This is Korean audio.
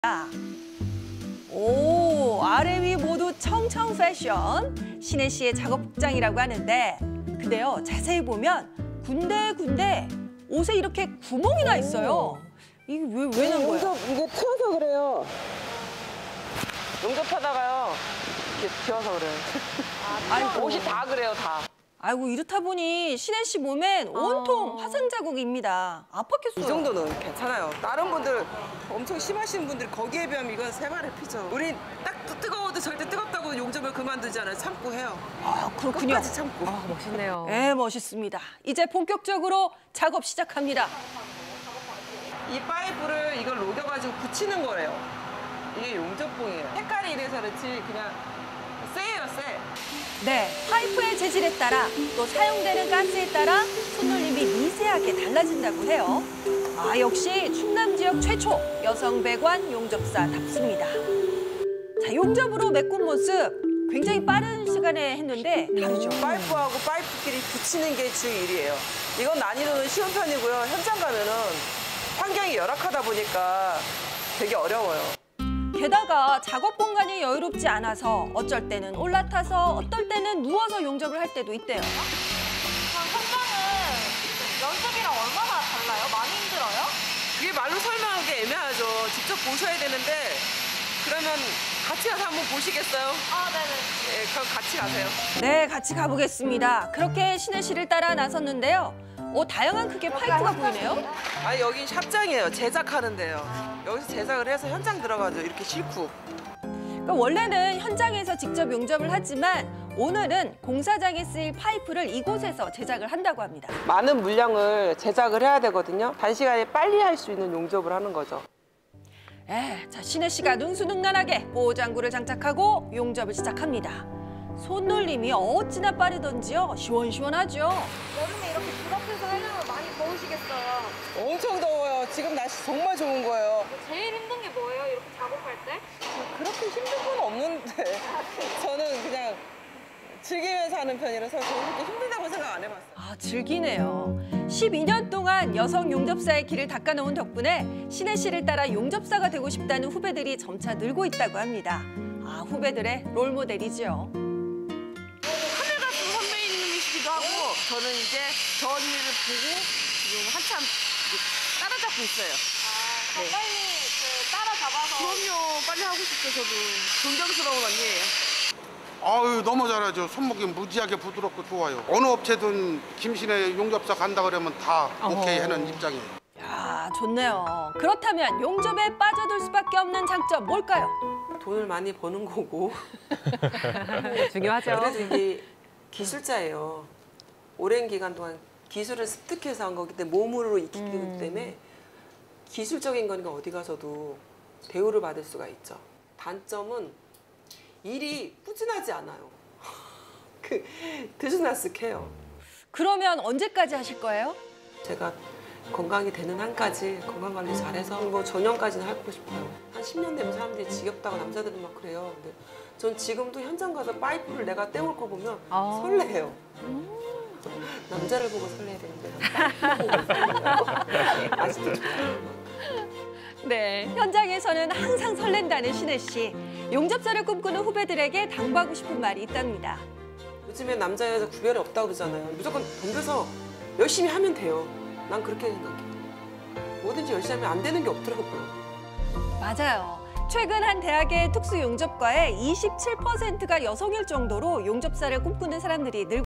오, 아래 위 모두 청청 패션, 신혜 씨의 작업복장이라고 하는데, 근데요, 자세히 보면 군데군데 옷에 이렇게 구멍이 나 있어요. 이게 왜 난 거야? 용접 이게 튀어서 그래요. 용접하다가요, 이렇게 튀어서 그래요. 아이고. 옷이 다 그래요, 다. 아이고, 이렇다 보니 신혜 씨 몸엔 온통 화상 자국입니다. 아팠겠어요. 이 정도는 괜찮아요. 다른 분들 엄청 심하신 분들 거기에 비하면 이건 세 발의 피죠. 우린 딱 뜨거워도 절대 뜨겁다고 용접을 그만두잖아요. 참고 해요. 아, 그렇군요. 끝까지 참고. 멋있네요. 네, 멋있습니다. 이제 본격적으로 작업 시작합니다. 이 파이프를 이걸 녹여가지고 붙이는 거래요. 이게 용접봉이에요. 색깔이 이래서 그렇지 그냥 세요, 세. 네, 파이프의 재질에 따라 또 사용되는 가스에 따라 손놀림이 미세하게 달라진다고 해요. 아, 역시 충남 지역 최초 여성 배관 용접사답습니다. 자, 용접으로 메꾼 모습 굉장히 빠른 시간에 했는데 다르죠. 파이프하고 파이프끼리 붙이는 게 주 일이에요. 이건 난이도는 쉬운 편이고요. 현장 가면은 환경이 열악하다 보니까 되게 어려워요. 게다가 작업 공간이 여유롭지 않아서 어쩔 때는 올라타서 어떨 때는 누워서 용접을 할 때도 있대요. 현장은 연습이랑 얼마나 달라요? 많이 힘들어요? 그게 말로 설명하기 애매하죠. 직접 보셔야 되는데 그러면 같이 가서 한번 보시겠어요? 아, 네네. 네, 그럼 같이 가세요. 네, 같이 가보겠습니다. 그렇게 신혜 씨를 따라 나섰는데요. 다양한 크기의 파이프가 보이네요. 아니, 여기 샵장이에요. 제작하는 데요. 여기서 제작을 해서 현장 들어가죠. 이렇게 싣고. 그러니까 원래는 현장에서 직접 용접을 하지만 오늘은 공사장에 쓰일 파이프를 이곳에서 제작을 한다고 합니다. 많은 물량을 제작을 해야 되거든요. 단시간에 빨리 할 수 있는 용접을 하는 거죠. 자, 신혜 씨가 능수능란하게 보호장구를 장착하고 용접을 시작합니다. 손놀림이 어찌나 빠르던지요. 시원시원하죠. 여름에 이렇게 불 앞에서 하려면 많이 더우시겠어요. 엄청 더워요. 지금 날씨 정말 좋은 거예요. 제일 힘든 게 뭐예요? 이렇게 작업할 때? 그렇게 힘든 건 없는데 저는 그냥 즐기면서 하는 편이라서 저는 그렇게 힘들다고 생각 안 해봤어요. 아, 즐기네요. 12년 동안 여성 용접사의 길을 닦아놓은 덕분에 신혜 씨를 따라 용접사가 되고 싶다는 후배들이 점차 늘고 있다고 합니다. 아, 후배들의 롤모델이죠. 하늘같은 선배님이시기도 하고 저는 이제 저 언니를 보고 지금 한참 따라잡고 있어요. 아, 네. 빨리 따라잡아서. 그럼요. 빨리 하고 싶죠. 저도 존경스러운 언니예요. 아유, 너무 잘하죠. 손목이 무지하게 부드럽고 좋아요. 어느 업체든 김신혜 용접사 간다 그러면 다 오케이 하는 입장이에요. 야, 좋네요. 그렇다면 용접에 빠져들 수밖에 없는 장점 뭘까요? 돈을 많이 버는 거고 중요하죠. 그래도 이게 기술자예요. 오랜 기간 동안 기술을 습득해서 한 거기 때문에 몸으로 익히기 때문에 기술적인 거니까 어디 가서도 대우를 받을 수가 있죠. 단점은 일이 꾸준하지 않아요. 들쑥날쑥해요. 그러면 언제까지 하실 거예요? 제가 건강이 되는 한까지 건강 관리 잘해서 뭐 전년까지는 하고 싶어요. 한 10년 되면 사람들이 지겹다고 남자들은 막 그래요. 근데 전 지금도 현장 가서 파이프를 내가 떼올 거 보면 설레요. 남자를 보고 설레야 되는데 파이프 보고 설레요. 아직도 좋아요. 네, 현장에서는 항상 설렌다는 신혜 씨. 용접사를 꿈꾸는 후배들에게 당부하고 싶은 말이 있답니다. 요즘에 남자 여자 구별이 없다고 그러잖아요. 무조건 덤벼서 열심히 하면 돼요. 난 그렇게 생각해. 뭐든지 열심히 하면 안 되는 게 없더라고요. 맞아요. 최근 한 대학의 특수용접과에 27%가 여성일 정도로 용접사를 꿈꾸는 사람들이 늘고